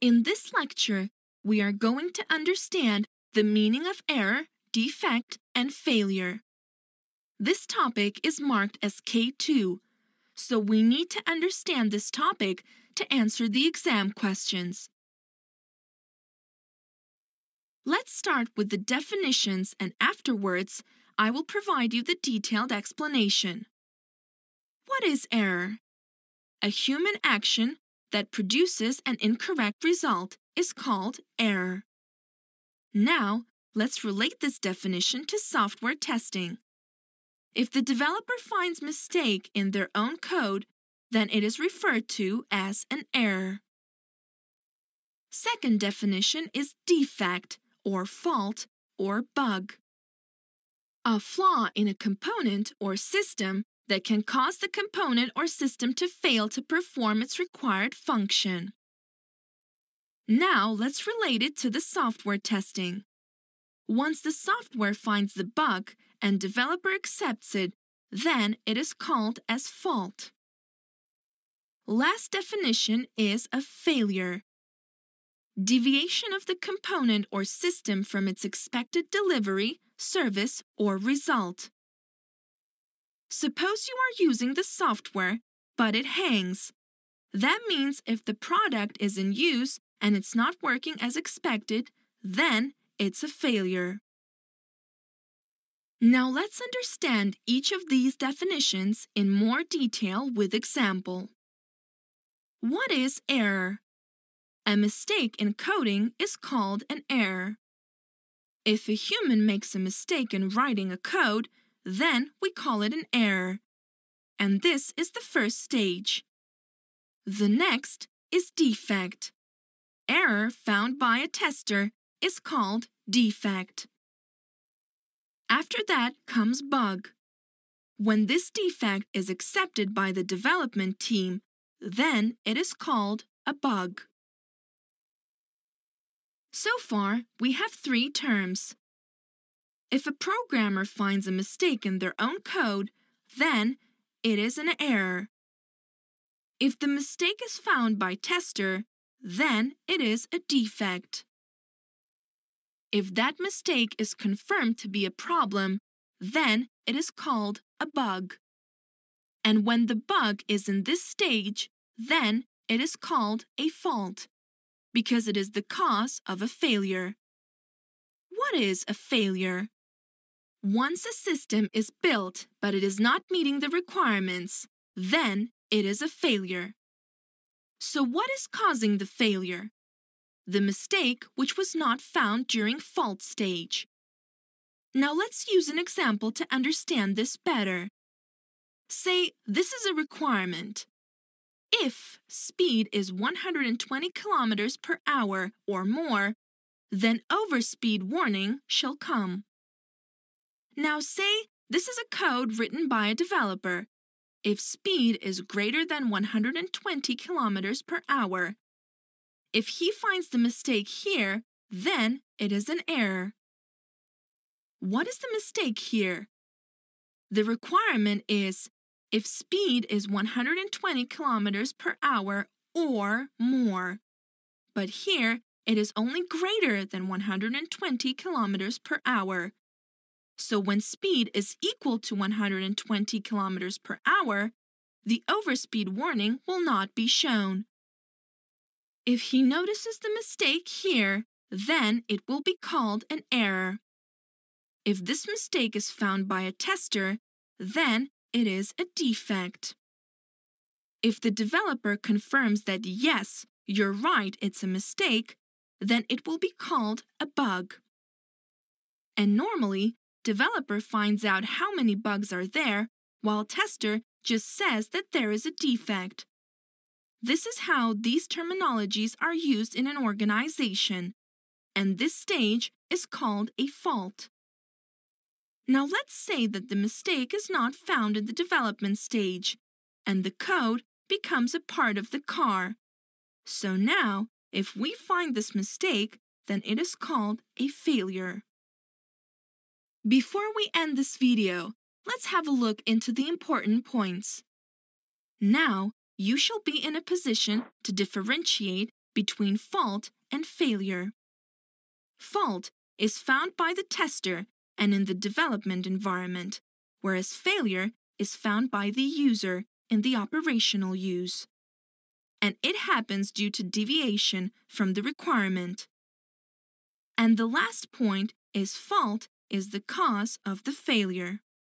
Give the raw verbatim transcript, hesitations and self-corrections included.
In this lecture, we are going to understand the meaning of error, defect, and failure. This topic is marked as K two, so we need to understand this topic to answer the exam questions. Let's start with the definitions, and afterwards, I will provide you the detailed explanation. What is error? A human action that produces an incorrect result is called error. Now, let's relate this definition to software testing. If the developer finds mistake in their own code, then it is referred to as an error. Second definition is defect, or fault, or bug. A flaw in a component or system that can cause the component or system to fail to perform its required function. Now, let's relate it to the software testing. Once the software finds the bug and developer accepts it, then it is called as fault. Last definition is a failure. Deviation of the component or system from its expected delivery, service, or result. Suppose you are using the software, but it hangs. That means if the product is in use and it's not working as expected, then it's a failure. Now let's understand each of these definitions in more detail with example. What is error? A mistake in coding is called an error. If a human makes a mistake in writing a code, then we call it an error. And this is the first stage. The next is defect. Error found by a tester is called defect. After that comes bug. When this defect is accepted by the development team, then it is called a bug. So far, we have three terms. If a programmer finds a mistake in their own code, then it is an error. If the mistake is found by tester, then it is a defect. If that mistake is confirmed to be a problem, then it is called a bug. And when the bug is in this stage, then it is called a fault, because it is the cause of a failure. What is a failure? Once a system is built but it is not meeting the requirements, then it is a failure. So what is causing the failure? The mistake which was not found during fault stage. Now let's use an example to understand this better. Say this is a requirement. If speed is one hundred twenty kilometers per hour or more, then overspeed warning shall come. Now say this is a code written by a developer. If speed is greater than one hundred twenty kilometers per hour, if he finds the mistake here, then it is an error. What is the mistake here? The requirement is if speed is one hundred twenty kilometers per hour or more. But here, it is only greater than one hundred twenty kilometers per hour. So when speed is equal to one hundred twenty kilometers per hour, the overspeed warning will not be shown. If he notices the mistake here, then it will be called an error. If this mistake is found by a tester, then it is a defect. If the developer confirms that yes, you're right, it's a mistake, then it will be called a bug. And normally, developer finds out how many bugs are there, while tester just says that there is a defect. This is how these terminologies are used in an organization, and this stage is called a fault. Now let's say that the mistake is not found in the development stage, and the code becomes a part of the car. So now, if we find this mistake, then it is called a failure. Before we end this video, let's have a look into the important points. Now, you shall be in a position to differentiate between fault and failure. Fault is found by the tester and in the development environment, whereas failure is found by the user in the operational use. And it happens due to deviation from the requirement. And the last point is fault is the cause of the failure.